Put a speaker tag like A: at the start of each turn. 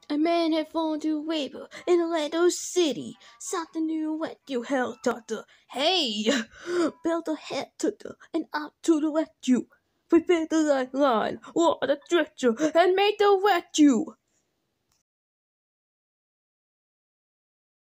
A: A man had fallen to labor in a little city. Something new went you hell tutter. Hey! Build a head tutter and out to the rescue. Prepare the line, what a stretcher, and make the rescue.